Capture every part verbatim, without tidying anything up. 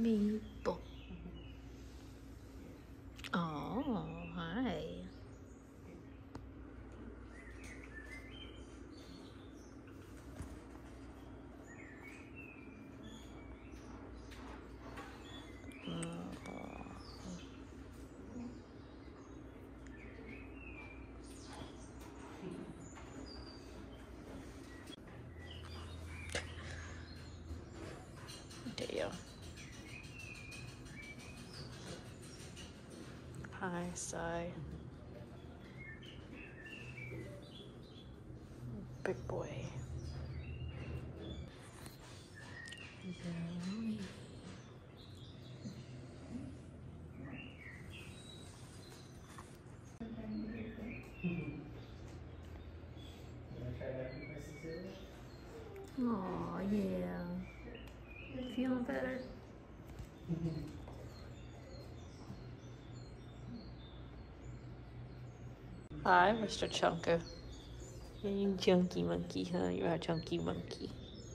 Maple. Oh, hi. There. Hi, Sai. Big boy. Oh, yeah. Feeling better? Hi, Mister Chunka. You chunky monkey, huh? You're a chunky monkey.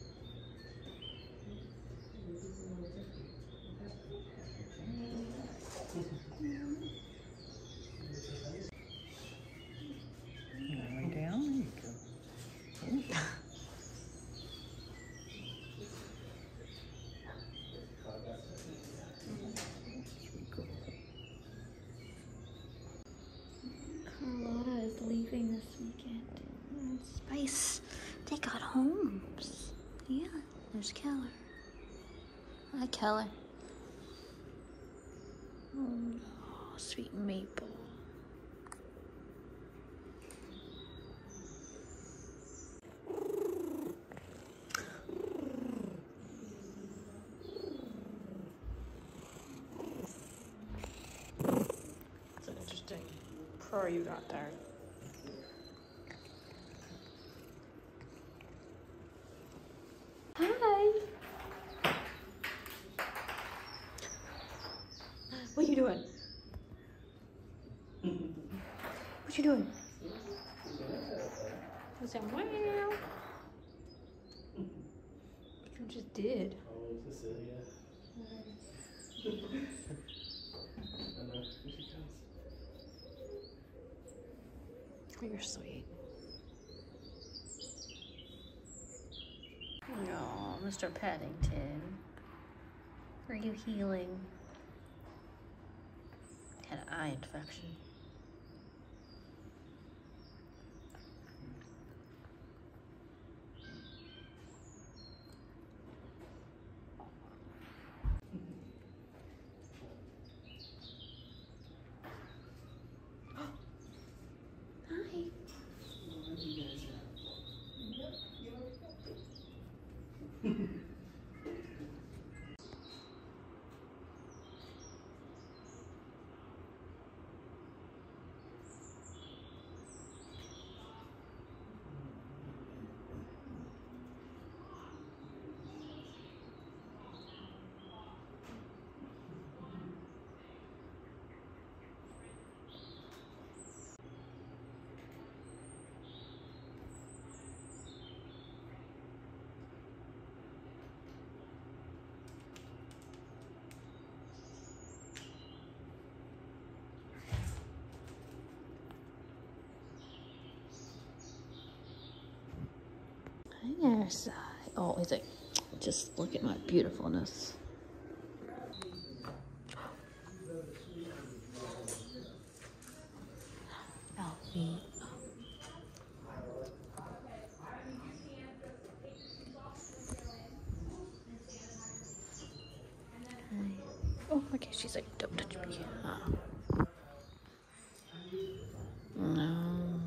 Lay down. There you go. Carlotta is leaving this weekend. Mm, Spice, they got homes. Yeah, there's Keller. Hi, Keller. Oh, sweet Maple. It's an interesting purr you got there. Hi. What you doing? What you doing? I said, wow. You just did. Oh, Cecilia. Oh, you're sweet. Oh, Mister Paddington. Are you healing? Had an eye infection. Hi. Hi there, Sai. Oh, he's like, just look at my beautifulness. Alfie. Oh, okay, she's like, don't touch me. Huh? No.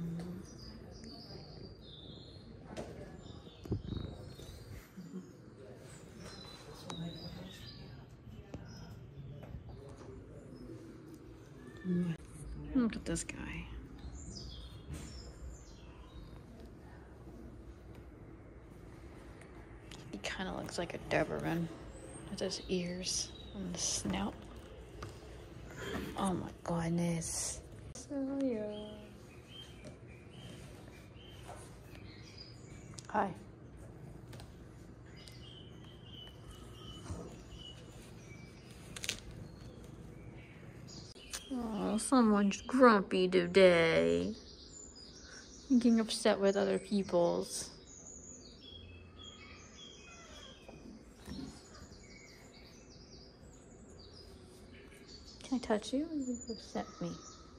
Look at this guy. He kind of looks like a Doberman with his ears and the snout. Oh my goodness. So yeah. Hi. Oh, someone's grumpy today. Getting upset with other people's. Can I touch you? You upset me.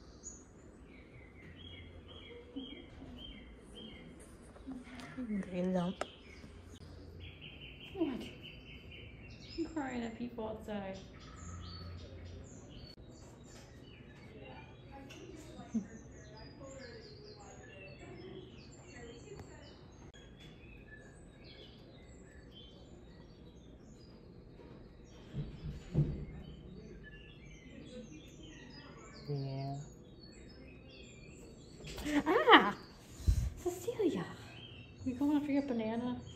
Angry lump. What? I'm crying at people outside. Yeah. Ah! Cecilia! You going after your banana?